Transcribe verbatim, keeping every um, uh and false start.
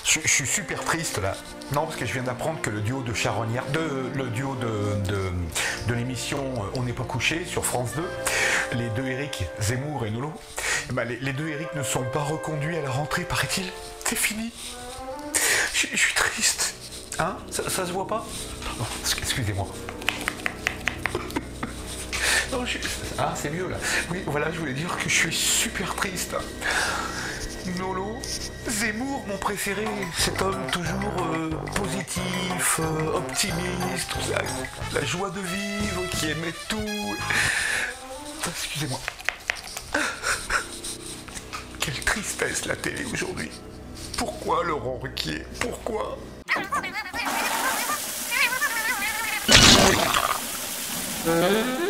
Je, je suis super triste là. Non, parce que je viens d'apprendre que le duo de Charognard, de, le duo de, de, de l'émission On n'est pas couché sur France deux, les deux Eric, Zemmour et Nolo, bah les, les deux Eric ne sont pas reconduits à la rentrée, paraît-il. C'est fini. Je, je suis triste. Hein, ça, ça se voit pas? Non, excusez-moi. Non, je... Ah, c'est mieux là. Oui, voilà, je voulais dire que je suis super triste. Nolo, Zemmour, mon préféré, cet homme toujours euh, positif, euh, optimiste, la, la joie de vivre, qui aimait tout. Ah, excusez-moi. Quelle tristesse la télé aujourd'hui. Pourquoi Laurent Ruquier? Pourquoi? Euh...